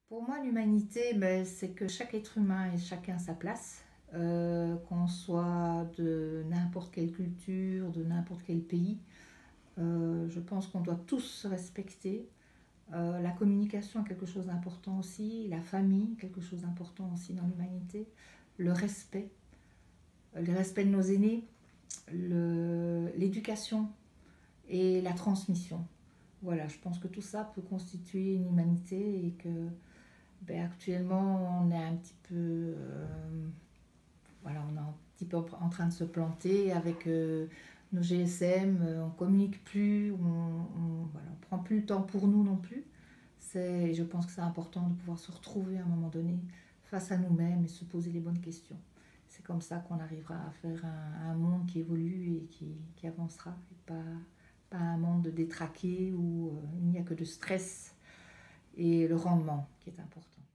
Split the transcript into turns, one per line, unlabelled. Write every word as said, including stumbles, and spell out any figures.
Pour moi, l'humanité, ben, c'est que chaque être humain ait chacun sa place, euh, qu'on soit de n'importe quelle culture, de n'importe quel pays. Euh, je pense qu'on doit tous se respecter. Euh, la communication est quelque chose d'important aussi, la famille, quelque chose d'important aussi dans l'humanité, le respect, le respect de nos aînés, le- l'éducation et la transmission. Voilà, je pense que tout ça peut constituer une humanité et que ben, actuellement, on est un petit peu, euh, voilà, on est un petit peu en train de se planter avec euh, nos G S M. euh, on communique plus, on, on, voilà, on prend plus le temps pour nous non plus. C'est, je pense que c'est important de pouvoir se retrouver à un moment donné face à nous-mêmes et se poser les bonnes questions. C'est comme ça qu'on arrivera à faire un, un monde qui évolue et qui, qui avancera, et pas, pas un monde détraqué où euh, il n'y a que de stress et le rendement qui est important.